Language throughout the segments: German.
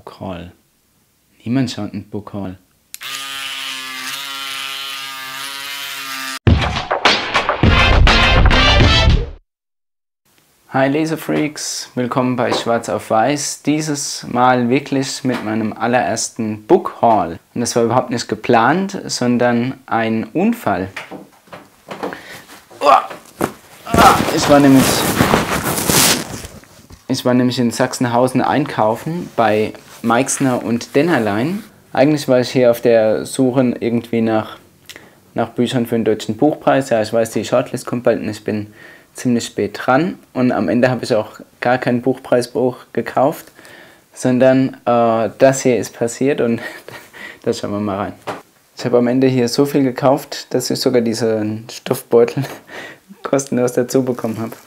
Book Haul. Niemand schaut einen Book Haul. Hi Lesefreaks, willkommen bei Schwarz auf Weiß. Dieses Mal wirklich mit meinem allerersten Book Haul. Und das war überhaupt nicht geplant, sondern ein Unfall. Ich war nämlich in Sachsenhausen einkaufen bei Meixner und Dennerlein. Eigentlich war ich hier auf der Suche irgendwie nach Büchern für den Deutschen Buchpreis. Ja, ich weiß, die Shortlist kommt bald und ich bin ziemlich spät dran. Und am Ende habe ich auch gar kein Buchpreisbuch gekauft, sondern das hier ist passiert und da schauen wir mal rein. Ich habe am Ende hier so viel gekauft, dass ich sogar diesen Stoffbeutel kostenlos dazu bekommen habe.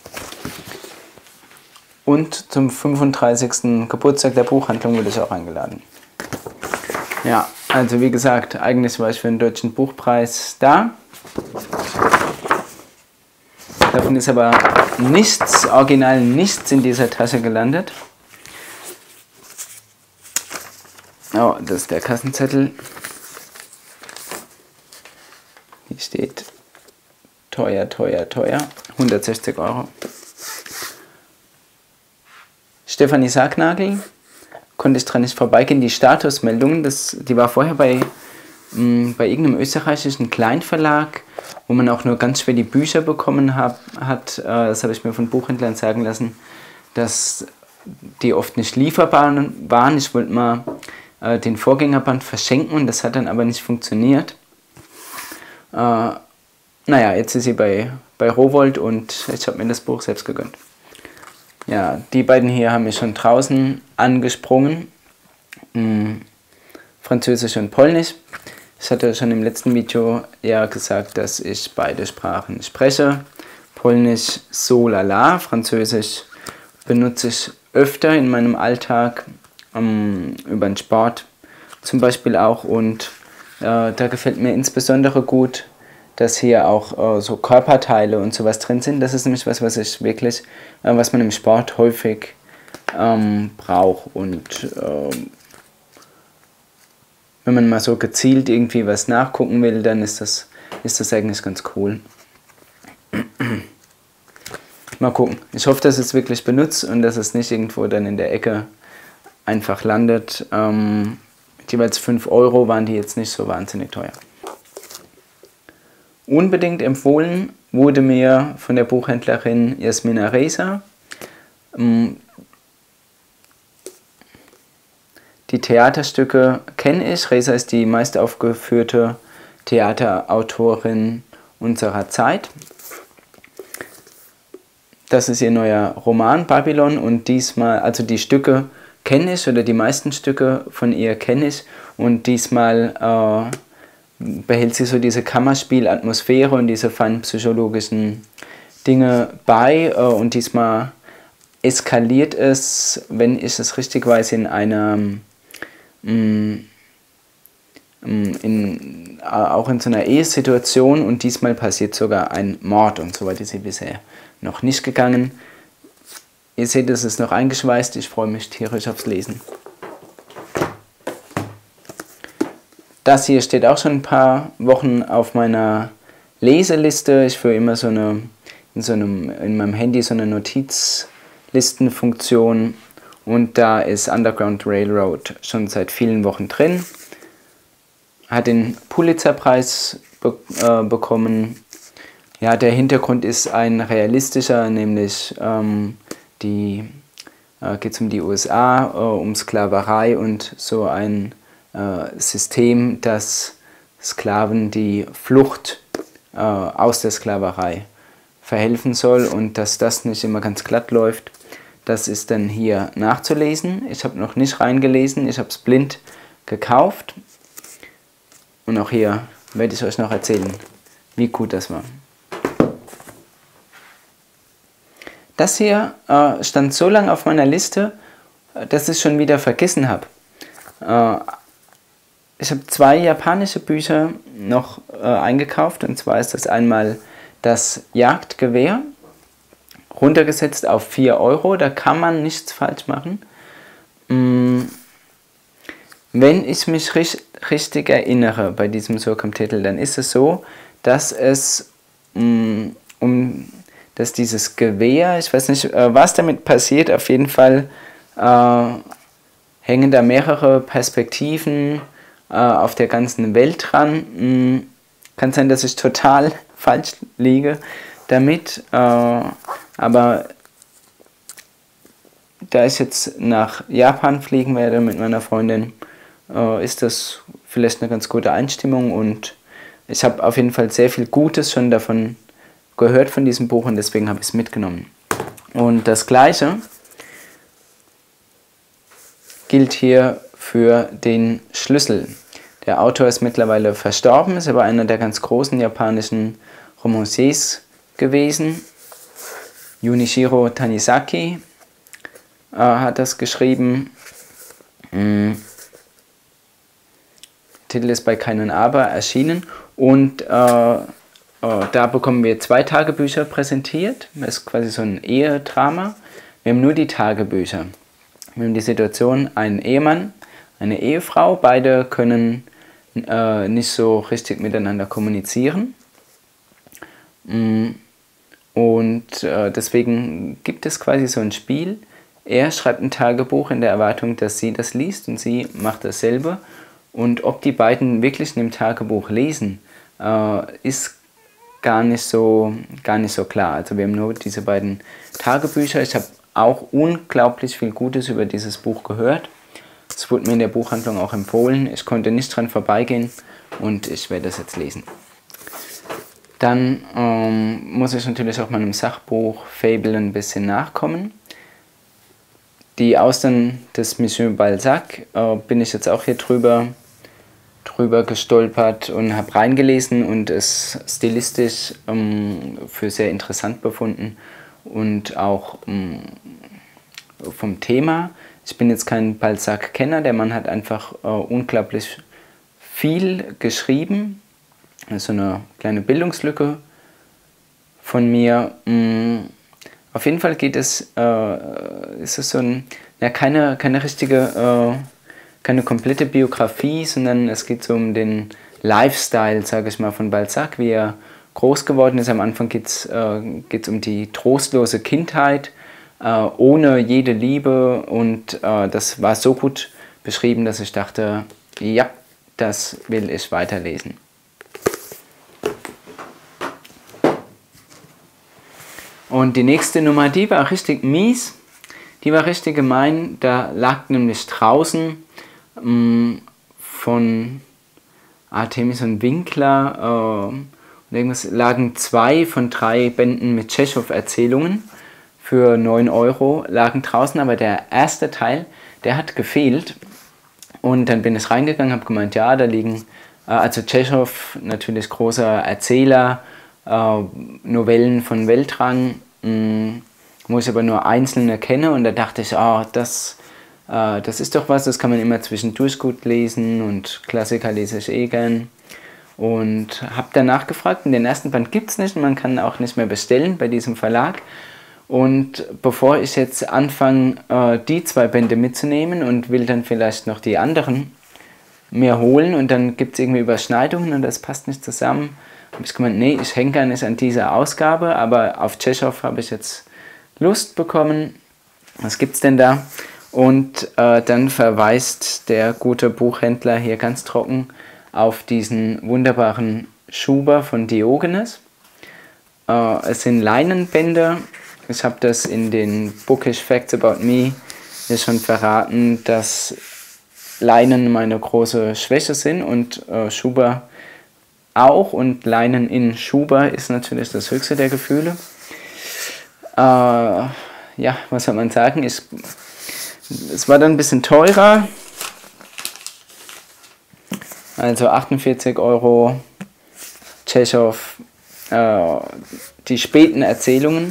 Und zum 35. Geburtstag der Buchhandlung wurde ich auch eingeladen. Ja, also wie gesagt, eigentlich war ich für den Deutschen Buchpreis da. Davon ist aber original nichts in dieser Tasche gelandet. Oh, das ist der Kassenzettel. Hier steht teuer, 160 €. Stefanie Sargnagel, konnte ich dran nicht vorbeigehen. Die Statusmeldung, die war vorher bei irgendeinem österreichischen Kleinverlag, wo man auch nur ganz schwer die Bücher bekommen hat. Das habe ich mir von Buchhändlern sagen lassen, dass die oft nicht lieferbar waren. Ich wollte mal den Vorgängerband verschenken und das hat dann aber nicht funktioniert. Naja, jetzt ist sie bei Rowohlt und ich habe mir das Buch selbst gegönnt. Ja, die beiden hier haben mich schon draußen angesprungen. Französisch und Polnisch. Ich hatte schon im letzten Video ja gesagt, dass ich beide Sprachen spreche. Polnisch so lala, Französisch benutze ich öfter in meinem Alltag, über den Sport zum Beispiel auch. Und da gefällt mir insbesondere gut, dass hier auch so Körperteile und sowas drin sind. Das ist nämlich was man im Sport häufig braucht. Und wenn man mal so gezielt irgendwie was nachgucken will, dann ist das eigentlich ganz cool. Mal gucken. Ich hoffe, dass es wirklich benutzt und dass es nicht irgendwo dann in der Ecke einfach landet. Jeweils 5 € waren die jetzt nicht so wahnsinnig teuer. Unbedingt empfohlen wurde mir von der Buchhändlerin Jasmina Reza. Die Theaterstücke kenne ich. Reza ist die meistaufgeführte Theaterautorin unserer Zeit. Das ist ihr neuer Roman Babylon und diesmal, also die Stücke kenne ich oder die meisten Stücke von ihr kenne ich und diesmal behält sie so diese Kammerspielatmosphäre und diese feinen psychologischen Dinge bei und diesmal eskaliert es, wenn ich es richtig weiß, in einer auch in so einer Ehesituation und diesmal passiert sogar ein Mord und so weit ist sie bisher noch nicht gegangen. Ihr seht, es ist noch eingeschweißt, ich freue mich tierisch aufs Lesen. Das hier steht auch schon ein paar Wochen auf meiner Leseliste. Ich führe immer in meinem Handy so eine Notizlistenfunktion und da ist Underground Railroad schon seit vielen Wochen drin. Hat den Pulitzerpreis bekommen. Ja, der Hintergrund ist ein realistischer, nämlich geht es um die USA, um Sklaverei und so ein System, das Sklaven die Flucht aus der Sklaverei verhelfen soll und dass das nicht immer ganz glatt läuft. Das ist dann hier nachzulesen. Ich habe noch nicht reingelesen, ich habe es blind gekauft. Und auch hier werde ich euch noch erzählen, wie gut das war. Das hier stand so lange auf meiner Liste, dass ich es schon wieder vergessen habe. Ich habe 2 japanische Bücher noch eingekauft. Und zwar ist das einmal das Jagdgewehr, runtergesetzt auf 4 €. Da kann man nichts falsch machen. Wenn ich mich richtig erinnere bei diesem Surkamp-Titel, dann ist es so, dass es dass dieses Gewehr, ich weiß nicht, was damit passiert, auf jeden Fall hängen da mehrere Perspektiven auf der ganzen Welt dran. Kann sein, dass ich total falsch liege damit, aber da ich jetzt nach Japan fliegen werde mit meiner Freundin, ist das vielleicht eine ganz gute Einstimmung und ich habe auf jeden Fall sehr viel Gutes schon davon gehört von diesem Buch und deswegen habe ich es mitgenommen. Und das Gleiche gilt hier für den Schlüssel. Der Autor ist mittlerweile verstorben, ist aber einer der ganz großen japanischen Romanciers gewesen. Junichiro Tanizaki hat das geschrieben. Titel ist bei Kein Aber erschienen und da bekommen wir 2 Tagebücher präsentiert. Das ist quasi so ein Ehedrama. Wir haben nur die Tagebücher. Wir haben die Situation, ein Ehemann, eine Ehefrau, beide können nicht so richtig miteinander kommunizieren. Und deswegen gibt es quasi so ein Spiel. Er schreibt ein Tagebuch in der Erwartung, dass sie das liest und sie macht dasselbe. Und ob die beiden wirklich in dem Tagebuch lesen, ist gar nicht so klar. Also wir haben nur diese beiden Tagebücher. Ich habe auch unglaublich viel Gutes über dieses Buch gehört. Es wurde mir in der Buchhandlung auch empfohlen. Ich konnte nicht dran vorbeigehen und ich werde das jetzt lesen. Dann muss ich natürlich auch meinem Sachbuch Fable ein bisschen nachkommen. Die Austern des Monsieur Balzac bin ich jetzt auch hier drüber gestolpert und habe reingelesen und es stilistisch für sehr interessant befunden und auch vom Thema. Ich bin jetzt kein Balzac-Kenner, der Mann hat einfach unglaublich viel geschrieben. Das ist so eine kleine Bildungslücke von mir. Auf jeden Fall geht es, ist es so ein, ja, keine richtige, keine komplette Biografie, sondern es geht so um den Lifestyle, sage ich mal, von Balzac, wie er groß geworden ist. Am Anfang geht's um die trostlose Kindheit, ohne jede Liebe und das war so gut beschrieben, dass ich dachte, ja, das will ich weiterlesen. Und die nächste Nummer, die war richtig mies, die war richtig gemein. Da lag nämlich draußen von Artemis und Winkler irgendwas, lagen 2 von 3 Bänden mit Tschechow-Erzählungen für 9 €, lagen draußen, aber der erste Teil, der hat gefehlt. Und dann bin ich reingegangen, habe gemeint, ja, da liegen, also Tschechow, natürlich großer Erzähler, Novellen von Weltrang, wo ich aber nur einzelne kenne und da dachte ich, das ist doch was, das kann man immer zwischendurch gut lesen und Klassiker lese ich eh gern. Und habe danach gefragt und den ersten Band gibt es nicht und man kann auch nicht mehr bestellen bei diesem Verlag. Und bevor ich jetzt anfange, die 2 Bände mitzunehmen und will dann vielleicht noch die anderen mir holen und dann gibt es irgendwie Überschneidungen und das passt nicht zusammen, habe ich gemeint, nee, ich hänge gar nicht an dieser Ausgabe, aber auf Tschechow habe ich jetzt Lust bekommen. Was gibt's denn da? Und dann verweist der gute Buchhändler hier ganz trocken auf diesen wunderbaren Schuber von Diogenes. Es sind Leinenbände. Ich habe das in den Bookish Facts About Me hier schon verraten, dass Leinen meine große Schwäche sind und Schuber auch. Und Leinen in Schuber ist natürlich das höchste der Gefühle. Ja, was soll man sagen? Es war dann ein bisschen teurer. Also 48 € Tschechow, die späten Erzählungen.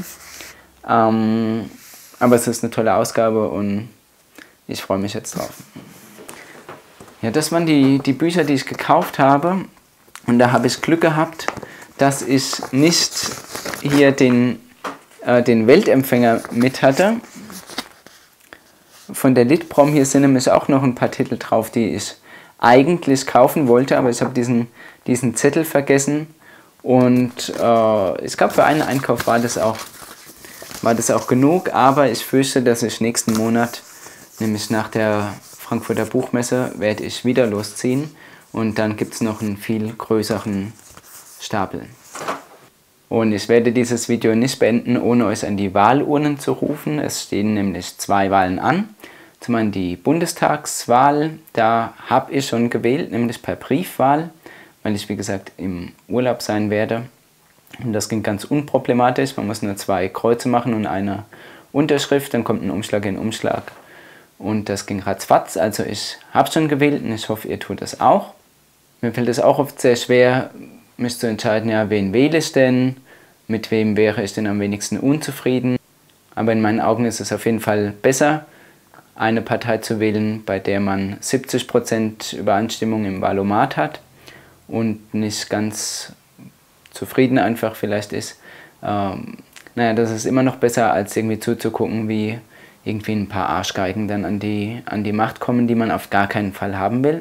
Aber es ist eine tolle Ausgabe und ich freue mich jetzt drauf. Ja, das waren die Bücher, die ich gekauft habe. Und da habe ich Glück gehabt, dass ich nicht hier den Weltempfänger mit hatte. Von der Litprom hier sind nämlich auch noch ein paar Titel drauf, die ich eigentlich kaufen wollte, aber ich habe diesen Zettel vergessen. Und ich glaube, für einen Einkauf war das auch genug, aber ich fürchte, dass ich nächsten Monat, nämlich nach der Frankfurter Buchmesse, werde ich wieder losziehen und dann gibt es noch einen viel größeren Stapel. Und ich werde dieses Video nicht beenden, ohne euch an die Wahlurnen zu rufen. Es stehen nämlich 2 Wahlen an. Zum einen die Bundestagswahl, da habe ich schon gewählt, nämlich per Briefwahl, weil ich wie gesagt im Urlaub sein werde. Und das ging ganz unproblematisch, man muss nur 2 Kreuze machen und eine Unterschrift, dann kommt ein Umschlag in Umschlag. Und das ging ratzfatz, also ich habe schon gewählt und ich hoffe, ihr tut es auch. Mir fällt es auch oft sehr schwer, mich zu entscheiden, ja, wen wähle ich denn, mit wem wäre ich denn am wenigsten unzufrieden. Aber in meinen Augen ist es auf jeden Fall besser, eine Partei zu wählen, bei der man 70% Übereinstimmung im Wahlomat hat und nicht ganz zufrieden einfach vielleicht ist. Naja, das ist immer noch besser, als irgendwie zuzugucken, wie irgendwie ein paar Arschgeigen dann an die Macht kommen, die man auf gar keinen Fall haben will.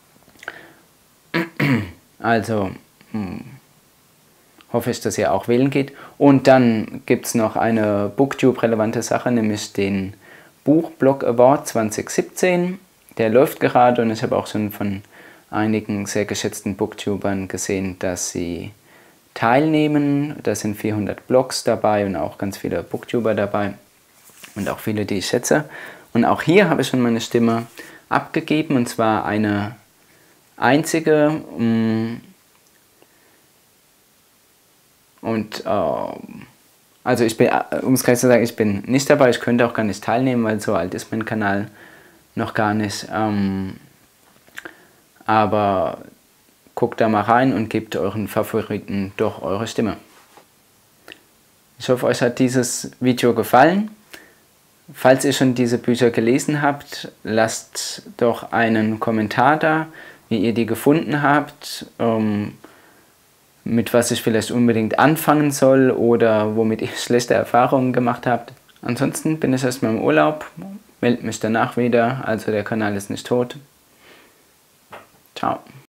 Also hoffe ich, dass ihr auch wählen geht. Und dann gibt es noch eine Booktube-relevante Sache, nämlich den Buchblog Award 2017. Der läuft gerade und ich habe auch schon von einigen sehr geschätzten Booktubern gesehen, dass sie teilnehmen. Da sind 400 Blogs dabei und auch ganz viele Booktuber dabei und auch viele, die ich schätze. Und auch hier habe ich schon meine Stimme abgegeben, und zwar eine einzige. Also ich bin, um es gleich zu sagen, ich bin nicht dabei, ich könnte auch gar nicht teilnehmen, weil so alt ist mein Kanal noch gar nicht. Aber guckt da mal rein und gebt euren Favoriten doch eure Stimme. Ich hoffe, euch hat dieses Video gefallen. Falls ihr schon diese Bücher gelesen habt, lasst doch einen Kommentar da, wie ihr die gefunden habt, mit was ich vielleicht unbedingt anfangen soll oder womit ihr schlechte Erfahrungen gemacht habt. Ansonsten bin ich erstmal im Urlaub, melde mich danach wieder, also der Kanal ist nicht tot. Ciao.